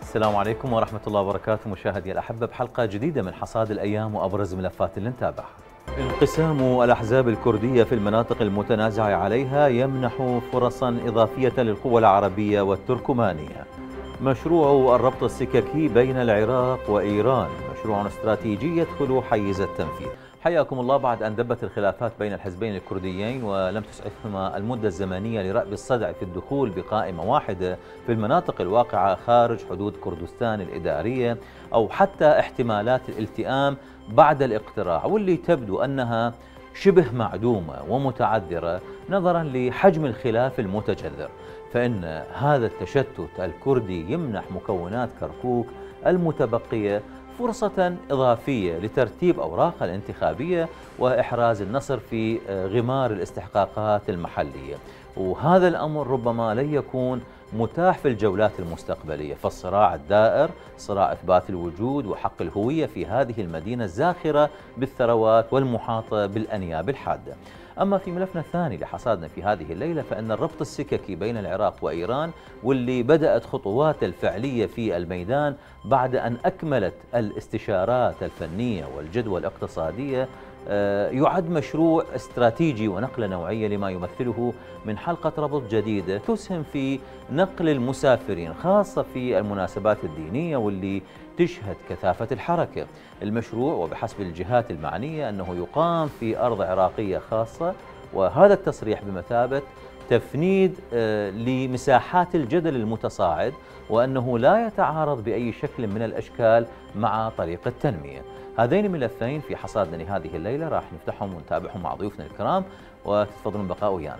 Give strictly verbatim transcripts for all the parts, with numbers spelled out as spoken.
السلام عليكم ورحمة الله وبركاته مشاهدي الأحبة بحلقة جديدة من حصاد الأيام وأبرز ملفات اللي نتابعها. انقسام الأحزاب الكردية في المناطق المتنازع عليها يمنح فرصا إضافية للقوى العربية والتركمانية. مشروع الربط السككي بين العراق وإيران مشروع استراتيجي يدخل حيز التنفيذ. حياكم الله. بعد أن دبت الخلافات بين الحزبين الكرديين ولم تسعفهما المدة الزمنية لرأب الصدع في الدخول بقائمة واحدة في المناطق الواقعة خارج حدود كردستان الإدارية أو حتى احتمالات الالتئام بعد الاقتراع، واللي تبدو أنها شبه معدومة ومتعذرة نظرا لحجم الخلاف المتجذر، فإن هذا التشتت الكردي يمنح مكونات كركوك المتبقية فرصة إضافية لترتيب أوراقها الانتخابية وإحراز النصر في غمار الاستحقاقات المحلية، وهذا الأمر ربما لن يكون متاح في الجولات المستقبلية، فالصراع الدائر صراع إثبات الوجود وحق الهوية في هذه المدينة الزاخرة بالثروات والمحاطة بالأنياب الحادة. أما في ملفنا الثاني لحصادنا في هذه الليلة، فإن الربط السككي بين العراق وإيران واللي بدأت خطوات الفعلية في الميدان بعد أن أكملت الاستشارات الفنية والجدوى الاقتصادية يعد مشروع استراتيجي ونقلة نوعية لما يمثله من حلقة ربط جديدة تسهم في نقل المسافرين خاصة في المناسبات الدينية واللي تشهد كثافة الحركة. المشروع وبحسب الجهات المعنية أنه يقام في أرض عراقية خاصة، وهذا التصريح بمثابة تفنيد لمساحات الجدل المتصاعد، وأنه لا يتعارض بأي شكل من الأشكال مع طريق التنمية. هذين الملفين في حصادنا لهذه الليلة راح نفتحهم ونتابعهم مع ضيوفنا الكرام، وتتفضلون بقاء ويانا.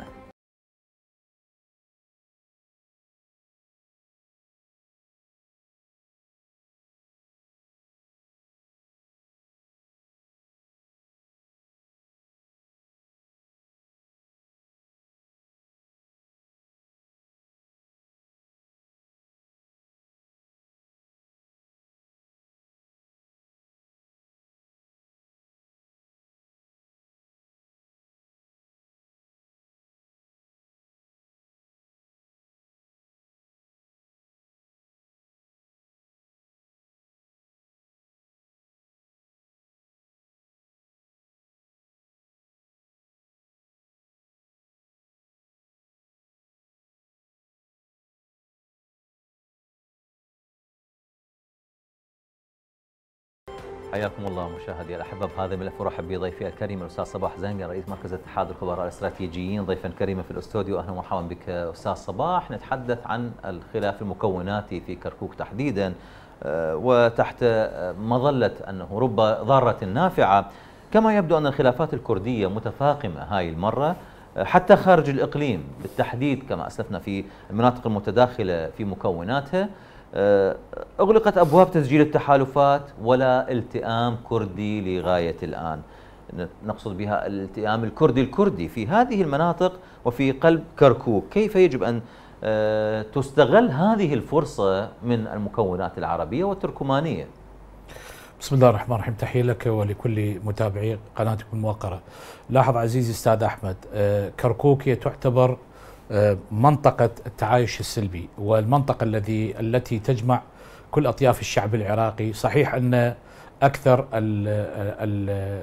حياكم الله مشاهدي الأحبة بهذا الملف. ورحب بضيفي الكريم الأستاذ صباح زنقة رئيس مركز اتحاد الخبراء الاستراتيجيين ضيفا كريما في الاستوديو. أهلا ومرحبا بك أستاذ صباح. نتحدث عن الخلاف المكوناتي في كركوك تحديدا وتحت مظلة أنه رب ضارة نافعة، كما يبدو أن الخلافات الكردية متفاقمة هاي المرة حتى خارج الإقليم، بالتحديد كما أسلفنا في المناطق المتداخلة في مكوناتها. أغلقت أبواب تسجيل التحالفات ولا التئام كردي لغاية الآن، نقصد بها الالتئام الكردي الكردي في هذه المناطق وفي قلب كركوك. كيف يجب أن تستغل هذه الفرصة من المكونات العربية والتركمانية؟ بسم الله الرحمن الرحيم. تحية لك ولكل متابعي قناتكم الموقرة. لاحظ عزيزي أستاذ أحمد، كركوك هي تعتبر منطقة التعايش السلبي والمنطقة الذي التي تجمع كل أطياف الشعب العراقي. صحيح أن أكثر ال ال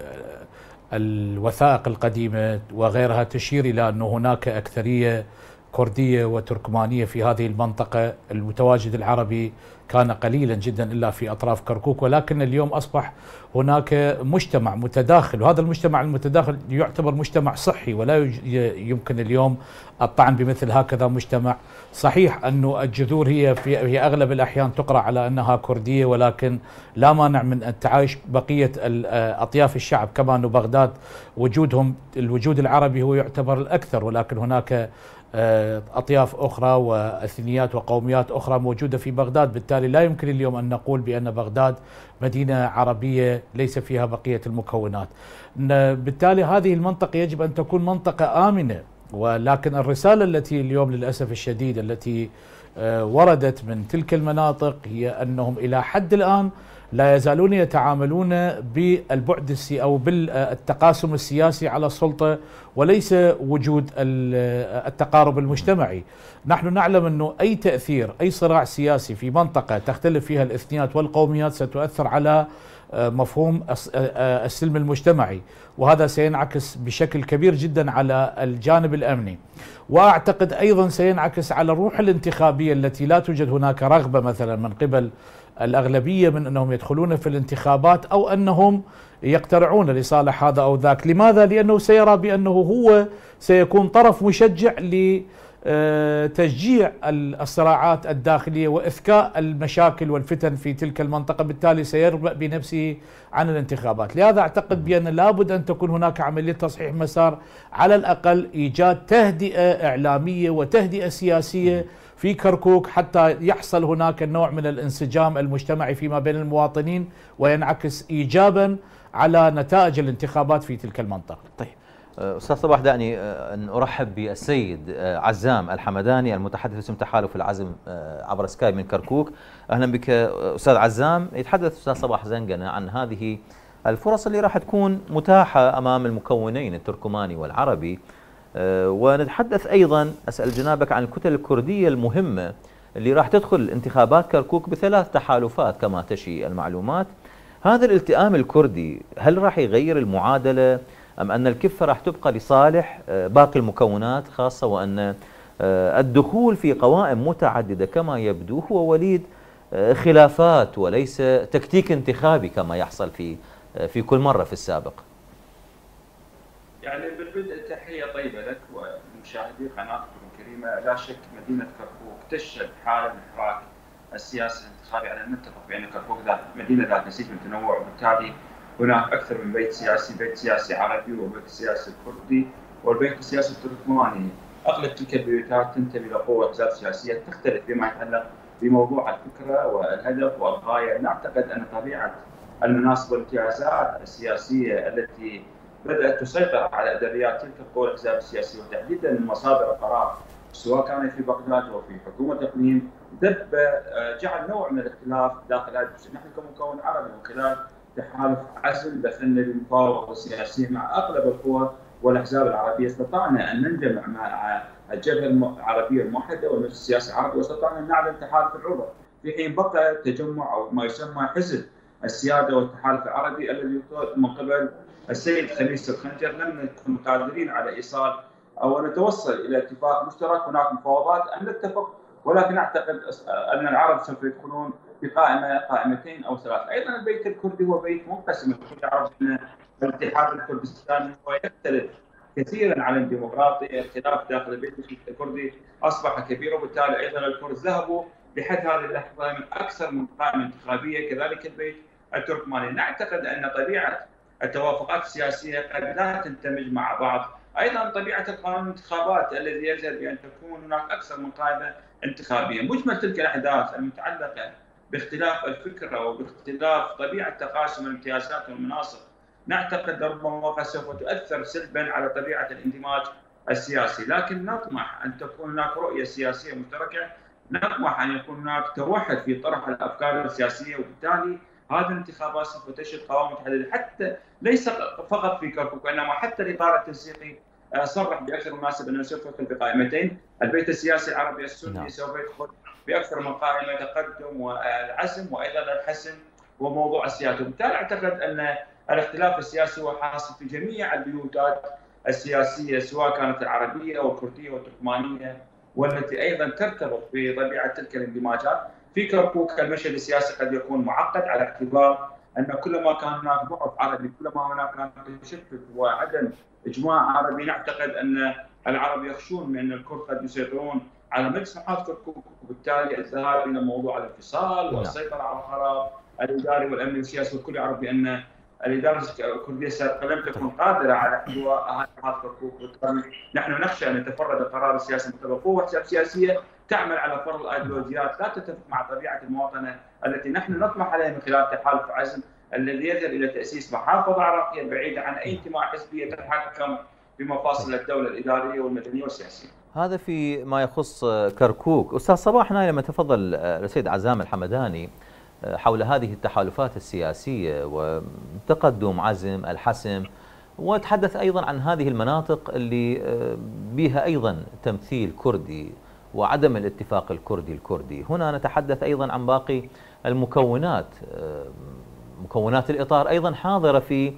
الوثائق القديمة وغيرها تشير إلى أن هناك أكثرية كردية وتركمانية في هذه المنطقة، المتواجد العربي كان قليلا جدا إلا في أطراف كركوك، ولكن اليوم أصبح هناك مجتمع متداخل، وهذا المجتمع المتداخل يعتبر مجتمع صحي، ولا يمكن اليوم الطعن بمثل هكذا مجتمع. صحيح أن الجذور هي في هي أغلب الأحيان تقرأ على أنها كردية، ولكن لا مانع من التعايش بقية أطياف الشعب، كما أن بغداد وجودهم الوجود العربي هو يعتبر الأكثر، ولكن هناك أطياف أخرى وأثنيات وقوميات أخرى موجودة في بغداد. بالتالي لا يمكن اليوم أن نقول بأن بغداد مدينة عربية ليس فيها بقية المكونات. بالتالي هذه المنطقة يجب أن تكون منطقة آمنة، ولكن الرسالة التي اليوم للأسف الشديد التي وردت من تلك المناطق هي أنهم إلى حد الآن لا يزالون يتعاملون بالبعد السي أو بالتقاسم السياسي على السلطة وليس وجود التقارب المجتمعي. نحن نعلم أنه أي تأثير أي صراع سياسي في منطقة تختلف فيها الإثنيات والقوميات ستؤثر على مفهوم السلم المجتمعي، وهذا سينعكس بشكل كبير جدا على الجانب الأمني، وأعتقد أيضا سينعكس على الروح الانتخابية التي لا توجد هناك رغبة مثلا من قبل الأغلبية من أنهم يدخلون في الانتخابات أو أنهم يقترعون لصالح هذا أو ذاك. لماذا؟ لأنه سيرى بأنه هو سيكون طرف مشجع لتشجيع الصراعات الداخلية وإذكاء المشاكل والفتن في تلك المنطقة، بالتالي سيربأ بنفسه عن الانتخابات. لهذا أعتقد بأن لابد أن تكون هناك عملية تصحيح مسار، على الأقل إيجاد تهدئة إعلامية وتهدئة سياسية في كركوك حتى يحصل هناك النوع من الانسجام المجتمعي فيما بين المواطنين وينعكس إيجابا على نتائج الانتخابات في تلك المنطقة. طيب أستاذ صباح، دعني أن أرحب بالسيد عزام الحمداني المتحدث باسم تحالف العزم عبر سكايب من كركوك. أهلا بك أستاذ عزام. يتحدث أستاذ صباح زنقنة عن هذه الفرص اللي راح تكون متاحة أمام المكونين التركماني والعربي، ونتحدث أيضا أسأل جنابك عن الكتل الكردية المهمة اللي راح تدخل انتخابات كركوك بثلاث تحالفات كما تشي المعلومات. هذا الالتئام الكردي هل راح يغير المعادلة أم أن الكفة راح تبقى لصالح باقي المكونات، خاصة وأن الدخول في قوائم متعددة كما يبدو هو وليد خلافات وليس تكتيك انتخابي كما يحصل في في كل مرة في السابق؟ يعني بالبدء تحية طيبة لك ومشاهدي قناتكم الكريمة. لا شك مدينة كركوك تشهد حالة من الحراك السياسي الانتخابي. على نتفق بأن كركوك ذات مدينة ذات نسيج من التنوع، وبالتالي هناك أكثر من بيت سياسي، بيت سياسي عربي وبيت سياسي كردي والبيت السياسي التركماني. أغلب تلك البيوتات تنتمي لقوى أحزاب سياسية تختلف فيما يتعلق بموضوع الفكرة والهدف والغاية. نعتقد أن طبيعة المناصب والامتيازات السياسية التي بدأت تسيطر على أدبيات تلك القوى الأحزاب السياسية وتحديدا مصادر القرار سواء كان في بغداد أو في حكومة الإقليم دب جعل نوع من الاختلاف داخل هذا. نحن كمكون عربي من خلال تحالف عزم دخلنا للمفاوضة السياسية مع أغلب القوى والأحزاب العربية، استطعنا أن ننجمع مع الجبهة العربية الموحدة والمجلس السياسي العربي، واستطعنا أن نعلن تحالف العروبة، في حين بقى تجمع أو ما يسمى حزب السيادة والتحالف العربي الذي يقود من قبل السيد خميس الخنجر. لم نكن قادرين على إيصال أو نتوصل إلى اتفاق مشترك. هناك مفاوضات أن نتفق، ولكن أعتقد أن العرب سوف يدخلون بقائمة قائمتين أو ثلاث. أيضا البيت الكردي هو بيت منقسم. الكل يعرف أن الاتحاد الكردستاني هو يختلف كثيرا عن الديمقراطية. الخلاف داخل البيت الكردي أصبح كبير، وبالتالي أيضا الكرد ذهبوا لحد هذه اللحظة من أكثر من قائمة انتخابية. كذلك البيت التركماني. نعتقد أن طبيعة التوافقات السياسية قد لا تندمج مع بعض. أيضا طبيعة القانون الانتخابات الذي يجب بأن تكون هناك أكثر من قائمة انتخابية. مجمل تلك الأحداث المتعلقة باختلاف الفكرة وباختلاف طبيعة تقاسم الامتيازات والمناصب نعتقد ربما سوف تؤثر سلبا على طبيعة الاندماج السياسي. لكن نطمح أن تكون هناك رؤية سياسية مشتركة، نطمح أن يكون هناك توحد في طرح الأفكار السياسية، وبالتالي هذه الانتخابات سوف تشهد قوائم متعددة، حتى ليس فقط في كركوك وإنما حتى الإطار التنسيقي صرح بأكثر مناسب أنه سوف يدخل بقائمتين. البيت السياسي العربي السني سوف يدخل بأكثر من قائمة، تقدم والعزم وأيضا الحسم وموضوع السياسة. وبالتالي أعتقد أن الاختلاف السياسي هو حاصل في جميع البيوتات السياسية سواء كانت العربية أو الكردية والتركمانية، والتي أيضا ترتبط بطبيعة تلك الاندماجات. في كركوك المشهد السياسي قد يكون معقد على اعتبار أن كلما كان هناك ضعف عربي كلما هناك كان تشتت وعدم إجماع عربي. نعتقد أن العرب يخشون من أن الكرد قد يسيطرون على مجلس محافظة كركوك، وبالتالي الذهاب إلى موضوع الانفصال والسيطرة على القرار الإداري والأمني والسياسي. والكل يعرف بأن الإدارة الكردية السابقة لم تكن قادرة على احتواء أهالي محافظة كركوك، وبالتالي نحن نخشى أن يتفرد القرار السياسي من قبل قوة أحزاب سياسية تعمل على فرض ايديولوجيات لا تتفق مع طبيعه المواطنه التي نحن نطمح عليها من خلال تحالف عزم الذي يذهب الى تاسيس محافظه عراقيه بعيده عن اي انتماء حزبي يتحكم بمفاصل الدوله الاداريه والمدنيه والسياسيه. هذا في ما يخص كركوك. أستاذ صباح، هنا لما تفضل السيد عزام الحمداني حول هذه التحالفات السياسية وتقدم عزم الحسم، وتحدث أيضا عن هذه المناطق اللي بها أيضا تمثيل كردي وعدم الاتفاق الكردي الكردي. هنا نتحدث أيضا عن باقي المكونات، مكونات الإطار أيضا حاضرة في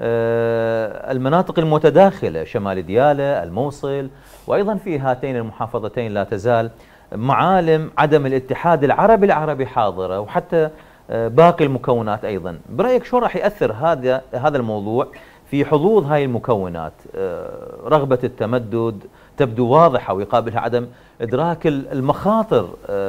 المناطق المتداخلة، شمال ديالى، الموصل، وأيضا في هاتين المحافظتين لا تزال معالم عدم الاتحاد العربي العربي حاضرة، وحتى باقي المكونات أيضا. برأيك شو راح يأثر هذا هذا الموضوع في حظوظ هاي المكونات؟ رغبة التمدد تبدو واضحة ويقابلها عدم إدراك المخاطر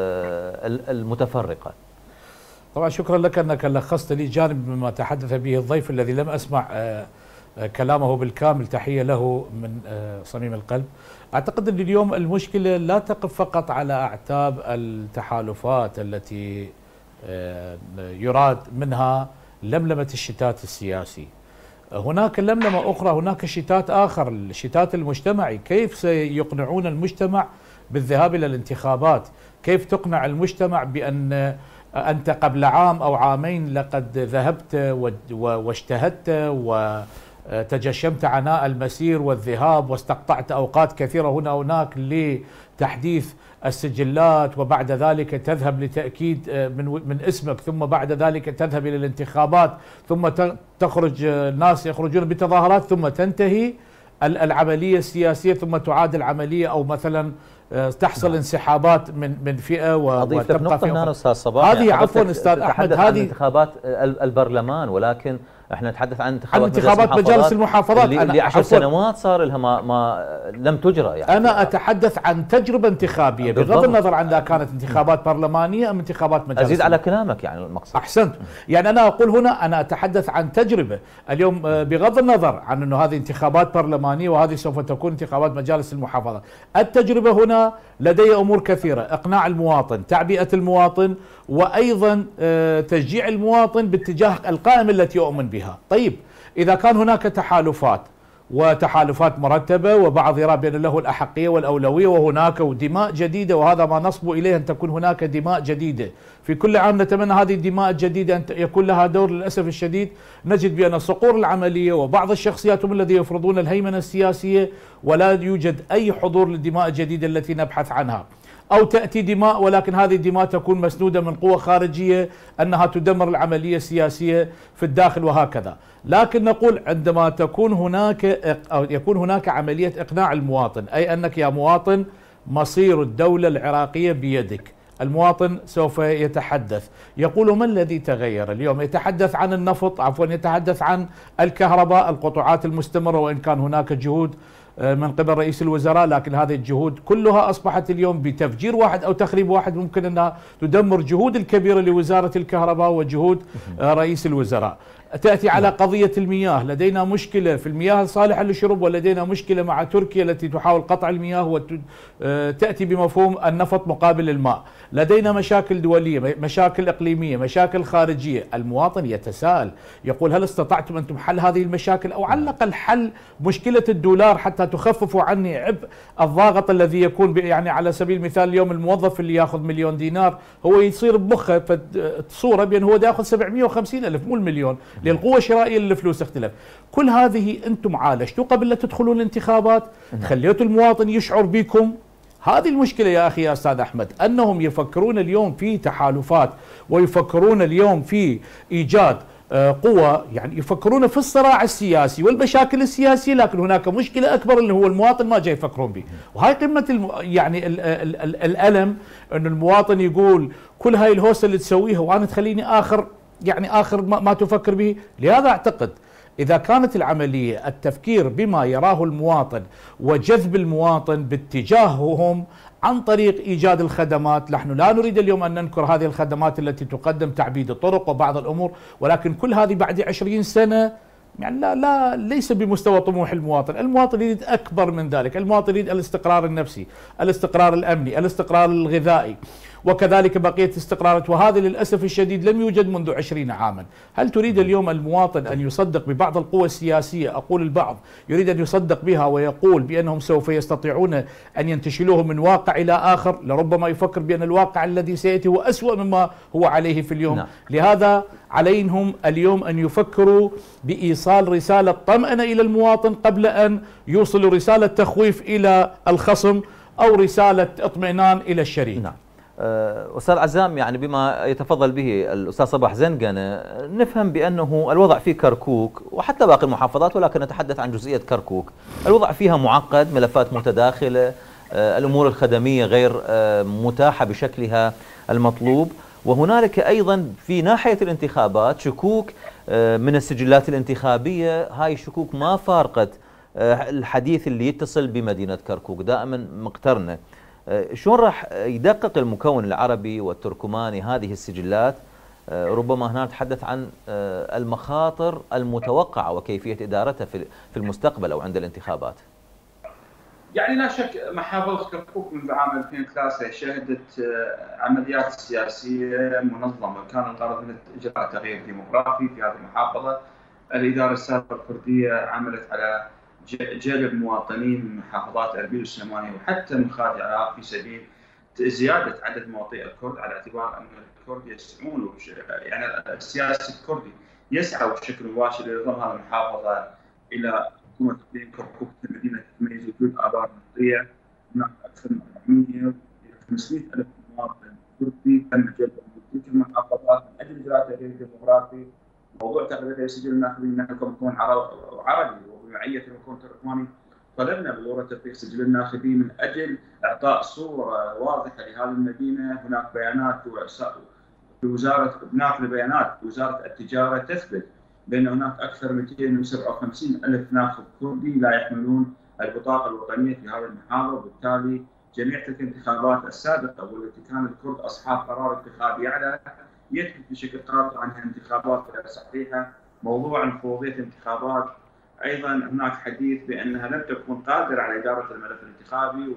المتفرقة. طبعا شكرا لك أنك لخصت لي جانب مما تحدث به الضيف الذي لم أسمع كلامه بالكامل. تحية له من صميم القلب. أعتقد أن اليوم المشكلة لا تقف فقط على أعتاب التحالفات التي يراد منها لملمة الشتات السياسي. هناك لملمة أخرى، هناك شتات آخر، الشتات المجتمعي. كيف سيقنعون المجتمع بالذهاب إلى الانتخابات؟ كيف تقنع المجتمع بأن أنت قبل عام أو عامين لقد ذهبت واجتهدت وتجشمت عناء المسير والذهاب واستقطعت أوقات كثيرة هنا وهناك لتحديث السجلات، وبعد ذلك تذهب لتأكيد من من اسمك، ثم بعد ذلك تذهب إلى الانتخابات، ثم تخرج ناس يخرجون بتظاهرات، ثم تنتهي العملية السياسية، ثم تعاد العملية، أو مثلا تحصل انسحابات من من فئه وتبقى نقطة هنا أستاذ صباح. هذه عفوا أستاذ أحمد، هذه انتخابات البرلمان، ولكن احنا نتحدث عن انتخابات, عن انتخابات مجالس المحافظات اللي, اللي عشر سنوات صار لها ما, ما لم تجرى. يعني انا اتحدث عن تجربه انتخابيه بغض النظر عن اذا كانت انتخابات برلمانيه ام انتخابات مجالس. ازيد على كلامك يعني المقصد. احسنت. يعني انا اقول هنا انا اتحدث عن تجربه اليوم بغض النظر عن انه هذه انتخابات برلمانيه وهذه سوف تكون انتخابات مجالس المحافظات. التجربه هنا لدي امور كثيره: اقناع المواطن، تعبئه المواطن، وايضا تشجيع المواطن باتجاه القائمه التي يؤمن بها. طيب إذا كان هناك تحالفات وتحالفات مرتبة وبعض يرى بأن له الأحقية والأولوية وهناك دماء جديدة، وهذا ما نصب إليه، أن تكون هناك دماء جديدة في كل عام. نتمنى هذه الدماء الجديدة أن يكون لها دور. للأسف الشديد نجد بأن صقور العملية وبعض الشخصيات هم الذين يفرضون الهيمنة السياسية، ولا يوجد أي حضور للدماء الجديدة التي نبحث عنها. أو تأتي دماء ولكن هذه الدماء تكون مسنودة من قوة خارجية أنها تدمر العملية السياسية في الداخل وهكذا. لكن نقول عندما تكون هناك أو يكون هناك عملية إقناع المواطن، أي أنك يا مواطن مصير الدولة العراقية بيدك. المواطن سوف يتحدث، يقول ما الذي تغير اليوم؟ يتحدث عن النفط، عفوا يتحدث عن الكهرباء، القطوعات المستمرة، وإن كان هناك جهود من قبل رئيس الوزراء، لكن هذه الجهود كلها أصبحت اليوم بتفجير واحد أو تخريب واحد ممكن أنها تدمر جهود الكبيرة لوزارة الكهرباء وجهود رئيس الوزراء. تأتي على قضية المياه، لدينا مشكلة في المياه الصالحة للشرب، ولدينا مشكلة مع تركيا التي تحاول قطع المياه وتأتي بمفهوم النفط مقابل الماء. لدينا مشاكل دولية، مشاكل إقليمية، مشاكل خارجية. المواطن يتساءل يقول هل استطعتم أنتم حل هذه المشاكل، أو على الأقل حل مشكلة الدولار حتى تخففوا عني عبء الضاغط الذي يكون؟ يعني على سبيل المثال اليوم الموظف اللي ياخذ مليون دينار هو يصير بمخه صورة بأنه هو ياخذ سبعمئة وخمسين ألف مو المليون، لأن القوة الشرائية للفلوس اختلف. كل هذه أنتم عالجتوا قبل لا تدخلوا الانتخابات، خليتوا المواطن يشعر بكم. هذه المشكلة يا أخي يا أستاذ أحمد، أنهم يفكرون اليوم في تحالفات ويفكرون اليوم في إيجاد قوة، يعني يفكرون في الصراع السياسي والمشاكل السياسية، لكن هناك مشكلة أكبر اللي هو المواطن ما جاي يفكرون به. وهاي قمة الم... يعني ال ال ال الألم، أن المواطن يقول كل هاي الهوسة اللي تسويها وأنا تخليني آخر يعني آخر ما, ما تفكر به. لهذا أعتقد إذا كانت العملية التفكير بما يراه المواطن وجذب المواطن باتجاههم عن طريق إيجاد الخدمات. نحن لا نريد اليوم أن ننكر هذه الخدمات التي تقدم، تعبيد الطرق وبعض الأمور، ولكن كل هذه بعد عشرين سنة يعني لا لا ليس بمستوى طموح المواطن. المواطن يريد أكبر من ذلك. المواطن يريد الاستقرار النفسي، الاستقرار الأمني، الاستقرار الغذائي. وكذلك بقية استقرارات، وهذا للأسف الشديد لم يوجد منذ عشرين عاما. هل تريد اليوم المواطن أن يصدق ببعض القوى السياسية، أقول البعض يريد أن يصدق بها ويقول بأنهم سوف يستطيعون أن ينتشلوه من واقع إلى آخر؟ لربما يفكر بأن الواقع الذي سيأتي هو أسوأ مما هو عليه في اليوم. نعم. لهذا عليهم اليوم أن يفكروا بإيصال رسالة طمأنة إلى المواطن قبل أن يوصلوا رسالة تخويف إلى الخصم أو رسالة اطمئنان إلى الشريك. نعم. أستاذ عزام، يعني بما يتفضل به الأستاذ صباح زنقنة، نفهم بأنه الوضع في كركوك وحتى باقي المحافظات، ولكن نتحدث عن جزئية كركوك، الوضع فيها معقد، ملفات متداخلة، الأمور الخدمية غير متاحة بشكلها المطلوب، وهنالك أيضا في ناحية الانتخابات شكوك من السجلات الانتخابية. هاي الشكوك ما فارقت الحديث اللي يتصل بمدينة كركوك، دائما مقترنة. شلون راح يدقق المكون العربي والتركماني هذه السجلات؟ ربما هنا نتحدث عن المخاطر المتوقعة وكيفية إدارتها في المستقبل أو عند الانتخابات. يعني لا شك محافظة كركوك منذ عام ألفين وثلاثة شهدت عمليات سياسية منظمة كان الغرض من إجراء تغيير ديموغرافي في هذه المحافظة. الإدارة السابقة الكردية عملت على جلب مواطنين من محافظات أربيل والسليمانية وحتى من خارج العراق في سبيل زيادة عدد مواطني الكرد، على اعتبار أن الكرد يسعون، يعني السياسي الكردي يسعى بشكل مباشر لضم هذه المحافظة إلى حكومة إقليم كركوك. المدينة تتميز بوجود آبار نفطية، هناك أكثر من أربعمئة إلى خمسمئة ألف مواطن كردي تم جلبهم في تلك المحافظات من أجل إجراء تغيير ديموغرافي. موضوع تغيير سجل الناخبين نحن كمكون عربي وبمعية المكون التركماني طلبنا بضرورة تطبيق سجل الناخبين من أجل إعطاء صورة واضحة لهذه المدينة. هناك بيانات في وزارة هناك بيانات في وزارة التجارة تثبت بأن هناك أكثر من مئتين وسبعة وخمسين ألف ناخب كردي لا يحملون البطاقة الوطنية في هذه المحافظة، وبالتالي جميع تلك الانتخابات السابقة والتي كان الكرد أصحاب قرار انتخابي على يثبت بشكل قاطع أنها انتخابات غير صحيحة. موضوع مفوضية الانتخابات أيضا هناك حديث بأنها لم تكن قادرة على إدارة الملف الانتخابي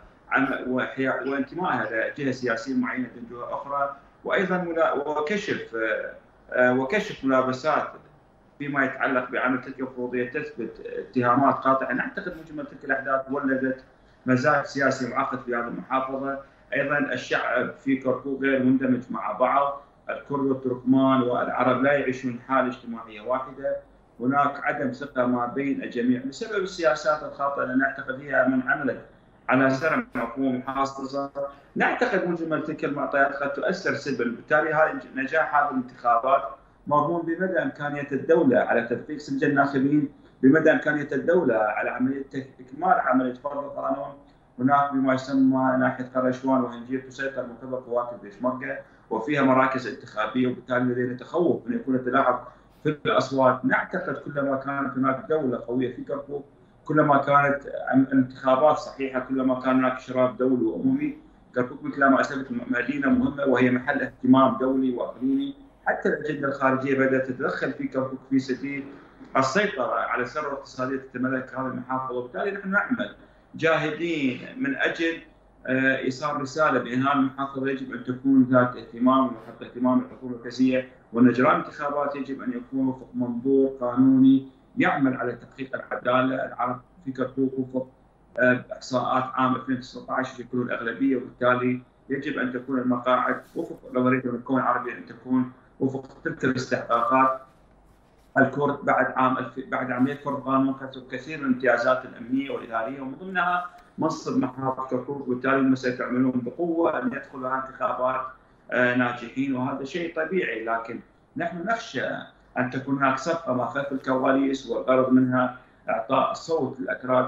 وانتمائها لجهة سياسية معينة من جهة أخرى، وأيضا وكشف وكشف ملابسات فيما يتعلق بعمل تلك المفوضية تثبت اتهامات قاطعة. نعتقد مجمل تلك الأحداث ولدت مزاج سياسي معقد في هذه المحافظة. أيضا الشعب في كركوك غير مندمج مع بعض، الكرد والتركمان والعرب لا يعيشون حالة اجتماعية واحدة، هناك عدم ثقة ما بين الجميع بسبب السياسات الخاطئة اللي نعتقد هي من عملت على زرع مفهوم محاصصة. نعتقد مجمل تلك المعطيات قد تؤثر سلبا، بالتالي هذا نجاح هذه الانتخابات مرهون بمدى إمكانية الدولة على تدقيق سجل الناخبين، بمدى إمكانية الدولة على عملية إكمال عملية فرض القانون. هناك بما يسمى ناحية قرشوان وهنجير تسيطر من قبل قوات البيشمركة وفيها مراكز انتخابية، وبالتالي لدينا تخوف من يكون التلاعب في الأصوات. نعتقد كلما كانت هناك دولة قوية في كركوك، كلما كانت الانتخابات صحيحة، كلما كان هناك إشراف دولي وأممي. كركوك مثل ما أسلفت مدينة مهمة وهي محل اهتمام دولي وإقليمي، حتى الأجندة الخارجية بدأت تتدخل في كركوك في سبيل السيطرة على الثروة الاقتصادية تتملك هذه المحافظة، وبالتالي نحن نعمل جاهدين من أجل إيصال رسالة بأن هذه المحافظة يجب أن تكون ذات اهتمام وحق اهتمام الحكومة المركزية، وأن إجراء الانتخابات يجب أن يكون وفق منظور قانوني يعمل على تحقيق العدالة. العرب في كركوك وفق إحصاءات عام ألفين وتسعة عشر يكونوا الأغلبية، وبالتالي يجب أن تكون المقاعد وفق نظرية المكون العربي أن تكون وفق تلك الاستحقاقات. الكرد بعد عام بعد عملية فرض قانون كسبوا كثير من الامتيازات الأمنية والإدارية ومن ضمنها منصب محافظ كركوك، وبالتالي هم سيعملون بقوة أن يدخلوا انتخابات ناجحين، وهذا شيء طبيعي. لكن نحن نخشى أن تكون هناك صفقة ما خلف الكواليس والغرض منها إعطاء صوت للأكراد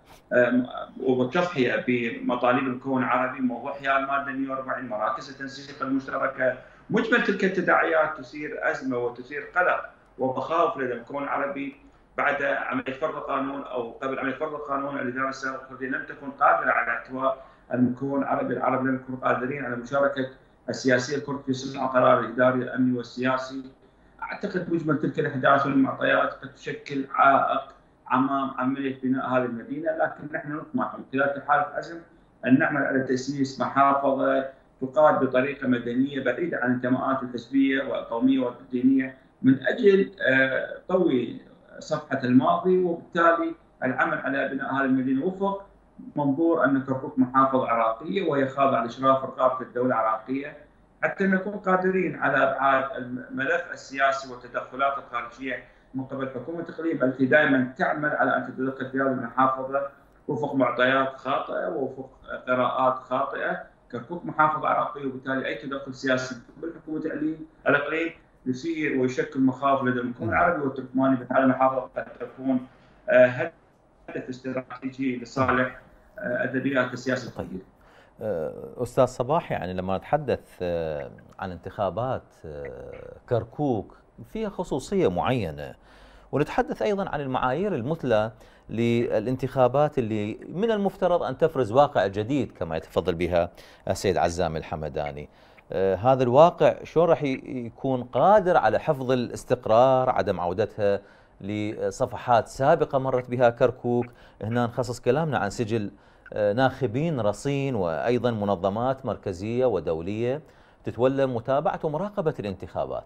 والتضحية بمطالب المكون العربي. موضوع حيال المادة مئة وأربعين، مراكز التنسيق المشتركة، مجمل تلك التداعيات تثير أزمة وتثير قلق ومخاوف لدى المكون العربي. بعد عملية فرض القانون أو قبل عملية فرض القانون الإدارة السابقة لم تكن قادرة على احتواء المكون العربي، العرب لم يكونوا قادرين على مشاركة السياسية الكرد في صنع القرار الإداري الأمني والسياسي. أعتقد مجمل تلك الأحداث والمعطيات قد تشكل عائق أمام عملية بناء هذه المدينة، لكن نحن نطمح من خلال تحالف عزم أن نعمل على تأسيس محافظة تقاد بطريقه مدنيه بعيده عن الانتماءات الحزبيه والقوميه والدينيه، من اجل طوي صفحه الماضي وبالتالي العمل على بناء هذه المدينه وفق منظور ان كركوك محافظه عراقيه وهي خاضعه لاشراف رقابه الدوله العراقيه، حتى نكون قادرين على ابعاد الملف السياسي والتدخلات الخارجيه من قبل حكومه الاقليم التي دائما تعمل على ان تتدخل في هذه المحافظه وفق معطيات خاطئه ووفق قراءات خاطئه. كركوك محافظه عراقيه وبالتالي اي تدخل سياسي من قبل حكومه الاقليم يثير ويشكل مخاوف لدى المجتمع العربي والتركماني، بهذه المحافظه قد تكون هدف استراتيجي لصالح ادبيات السياسه القديمه. أستاذ صباح، يعني لما نتحدث عن انتخابات كركوك فيها خصوصية معينة، ونتحدث أيضا عن المعايير المثلى للانتخابات اللي من المفترض أن تفرز واقع جديد كما يتفضل بها السيد عزام الحمداني. هذا الواقع شلون راح يكون قادر على حفظ الاستقرار، عدم عودتها لصفحات سابقة مرت بها كركوك؟ هنا نخصص كلامنا عن سجل ناخبين رصين وأيضا منظمات مركزية ودولية تتولى متابعة ومراقبة الانتخابات.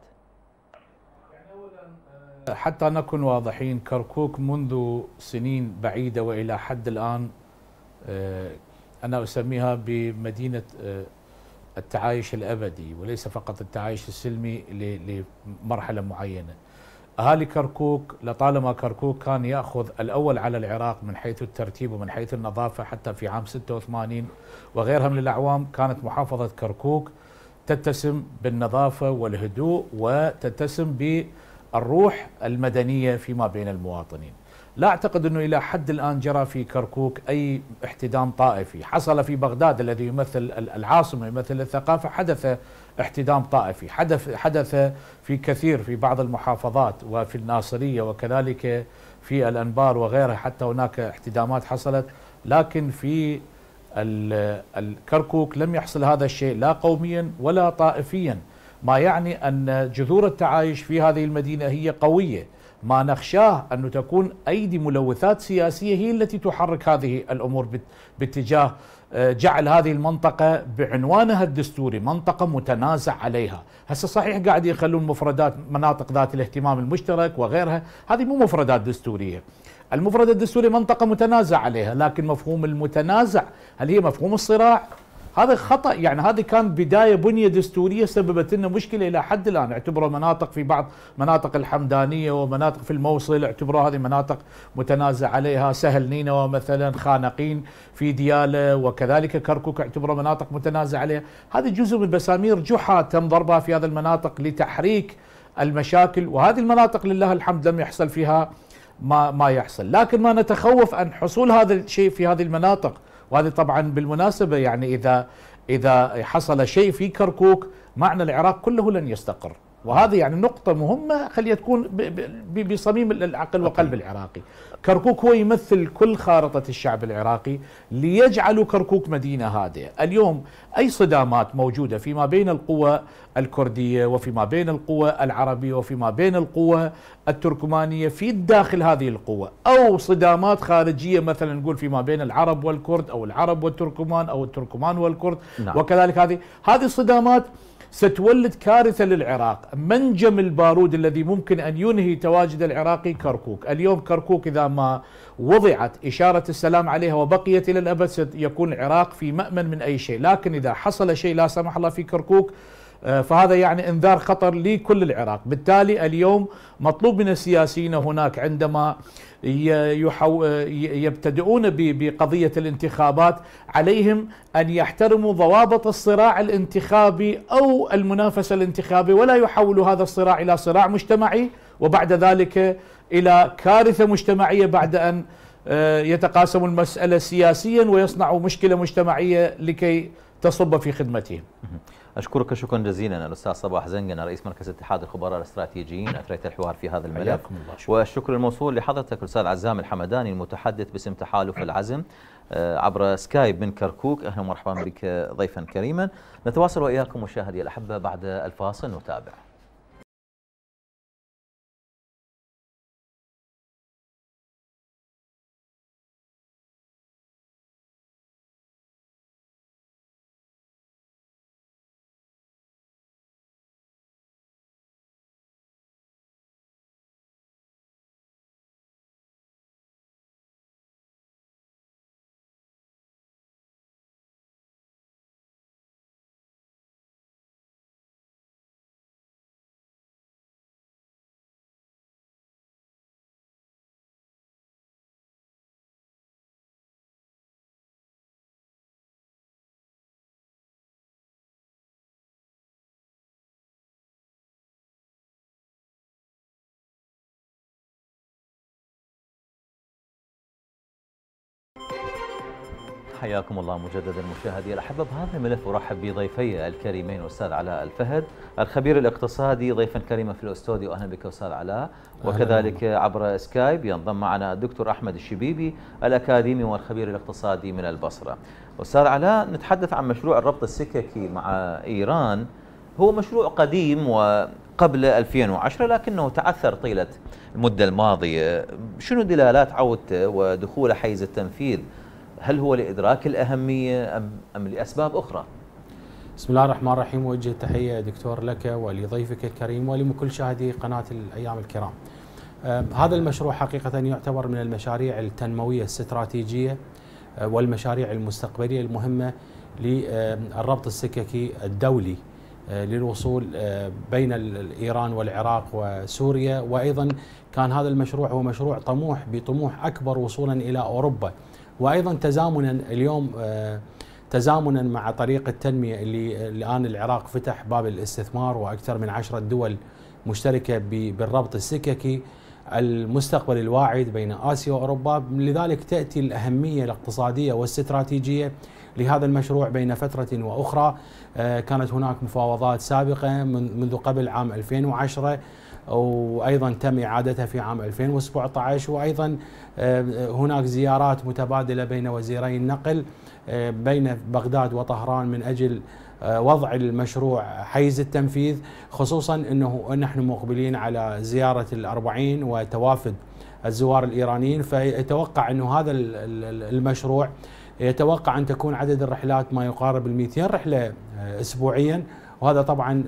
حتى نكون واضحين، كركوك منذ سنين بعيدة وإلى حد الآن أنا أسميها بمدينة التعايش الأبدي وليس فقط التعايش السلمي لمرحلة معينة. أهالي كركوك لطالما كركوك كان يأخذ الأول على العراق من حيث الترتيب ومن حيث النظافة، حتى في عام ستة وثمانين وغيرها من الأعوام كانت محافظة كركوك تتسم بالنظافة والهدوء وتتسم بالروح المدنية فيما بين المواطنين. لا أعتقد أنه إلى حد الآن جرى في كركوك أي احتدام طائفي. حصل في بغداد الذي يمثل العاصمة يمثل الثقافة حدث احتدام طائفي، حدث حدث في كثير في بعض المحافظات وفي الناصرية وكذلك في الأنبار وغيرها، حتى هناك احتدامات حصلت، لكن في الكركوك لم يحصل هذا الشيء لا قوميا ولا طائفيا، ما يعني أن جذور التعايش في هذه المدينة هي قوية. ما نخشاه أنه تكون أيدي ملوثات سياسية هي التي تحرك هذه الأمور باتجاه جعل هذه المنطقة بعنوانها الدستوري منطقة متنازع عليها. هسه صحيح قاعد يخلون مفردات مناطق ذات الاهتمام المشترك وغيرها، هذه مو مفردات دستورية. المفرد الدستوري منطقة متنازع عليها، لكن مفهوم المتنازع هل هي مفهوم الصراع؟ هذا خطأ. يعني هذه كان بداية بنية دستورية سببت لنا مشكلة إلى حد الآن. اعتبروا مناطق في بعض مناطق الحمدانية ومناطق في الموصل اعتبروا هذه مناطق متنازع عليها، سهل نينوى مثلا، خانقين في ديالى وكذلك كركوك اعتبروا مناطق متنازع عليها. هذه جزء من بسامير جحا تم ضربها في هذه المناطق لتحريك المشاكل، وهذه المناطق لله الحمد لم يحصل فيها ما ما يحصل. لكن ما نتخوف أن حصول هذا الشيء في هذه المناطق، وهذه طبعا بالمناسبة يعني إذا إذا حصل شيء في كركوك معنى العراق كله لن يستقر، وهذه يعني نقطة مهمة خليها تكون بصميم العقل وقلب العراقي. كركوك هو يمثل كل خارطة الشعب العراقي ليجعلوا كركوك مدينة هادئة. اليوم أي صدامات موجودة فيما بين القوى الكردية وفيما بين القوى العربية وفيما بين القوى التركمانية في داخل هذه القوى، أو صدامات خارجية مثلا نقول فيما بين العرب والكرد أو العرب والتركمان أو التركمان والكرد، نعم. وكذلك هذه هذه الصدامات ستولد كارثة للعراق. منجم البارود الذي ممكن أن ينهي تواجد العراقي كركوك. اليوم كركوك إذا ما وضعت إشارة السلام عليها وبقيت إلى الأبد سيكون العراق في مأمن من أي شيء، لكن إذا حصل شيء لا سمح الله في كركوك فهذا يعني انذار خطر لكل العراق. بالتالي اليوم مطلوب من السياسيين هناك عندما يبتدئون بقضية الانتخابات عليهم أن يحترموا ضوابط الصراع الانتخابي أو المنافسة الانتخابية، ولا يحولوا هذا الصراع إلى صراع مجتمعي وبعد ذلك إلى كارثة مجتمعية بعد أن يتقاسموا المسألة سياسيا ويصنعوا مشكلة مجتمعية لكي تصب في خدمتهم. أشكرك شكرا جزيلا الأستاذ صباح زنقنة رئيس مركز اتحاد الخبراء الاستراتيجيين، أثريت الحوار في هذا الملف، والشكر الموصول لحضرتك الأستاذ عزام الحمداني المتحدث باسم تحالف العزم عبر سكايب من كركوك. أهلا ومرحبا بك ضيفا كريما. نتواصل وإياكم مشاهدي الأحبة بعد الفاصل نتابع. حياكم الله مجددا مشاهدي الأحبة. بهذا الملف أرحب بضيفي الكريمين أستاذ علاء الفهد الخبير الاقتصادي ضيفا كريما في الاستوديو. أهلا بك أستاذ علاء. وكذلك عبر سكايب ينضم معنا الدكتور أحمد الشبيبي الأكاديمي والخبير الاقتصادي من البصرة. أستاذ علاء، نتحدث عن مشروع الربط السككي مع إيران. هو مشروع قديم وقبل ألفين وعشرة لكنه تعثر طيلة المدة الماضية. شنو دلالات عودته ودخوله حيز التنفيذ؟ هل هو لإدراك الأهمية أم, أم لأسباب أخرى؟ بسم الله الرحمن الرحيم. وجه تحية دكتور لك ولضيفك الكريم ولكل شاهدي قناة الأيام الكرام. آه هذا المشروع حقيقة يعتبر من المشاريع التنموية الاستراتيجية آه والمشاريع المستقبلية المهمة للربط السككي الدولي آه للوصول آه بين إيران والعراق وسوريا. وأيضا كان هذا المشروع هو مشروع طموح بطموح أكبر وصولا إلى أوروبا، وأيضا تزامنا اليوم تزامنا مع طريق التنمية اللي الآن العراق فتح باب الاستثمار وأكثر من عشرة دول مشتركة بالربط السككي. المستقبل الواعد بين آسيا وأوروبا، لذلك تأتي الأهمية الاقتصادية والاستراتيجية لهذا المشروع بين فترة وأخرى. كانت هناك مفاوضات سابقة منذ قبل عام ألفين وعشرة، وأيضا تم إعادتها في عام ألفين وسبعة عشر، وأيضا هناك زيارات متبادلة بين وزيري النقل بين بغداد وطهران من أجل وضع المشروع حيز التنفيذ، خصوصا أنه نحن مقبلين على زيارة الأربعين وتوافد الزوار الإيرانيين. فيتوقع أنه هذا المشروع يتوقع أن تكون عدد الرحلات ما يقارب المئتين رحلة أسبوعيا، وهذا طبعا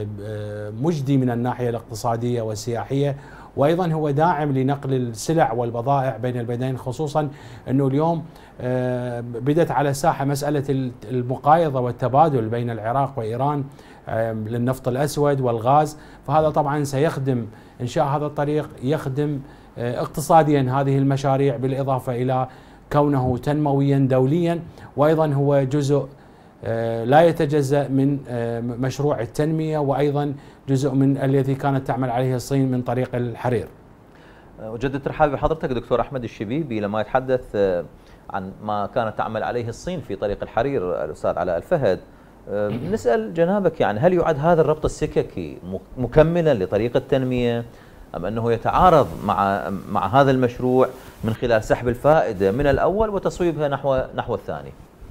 مجدي من الناحية الاقتصادية والسياحية، وأيضا هو داعم لنقل السلع والبضائع بين البلدين، خصوصا أنه اليوم بدأت على الساحة مسألة المقايضة والتبادل بين العراق وإيران للنفط الأسود والغاز. فهذا طبعا سيخدم إنشاء هذا الطريق، يخدم اقتصاديا هذه المشاريع، بالإضافة إلى كونه تنمويا دوليا، وأيضا هو جزء لا يتجزأ من مشروع التنمية، وأيضا جزء من الذي كانت تعمل عليه الصين من طريق الحرير. أجدد ترحابي بحضرتك دكتور أحمد الشبيبي لما يتحدث عن ما كانت تعمل عليه الصين في طريق الحرير الأستاذ علاء الفهد. نسأل جنابك، يعني هل يعد هذا الربط السككي مكملا لطريق التنمية أم أنه يتعارض مع مع هذا المشروع من خلال سحب الفائدة من الأول وتصويبها نحو نحو الثاني؟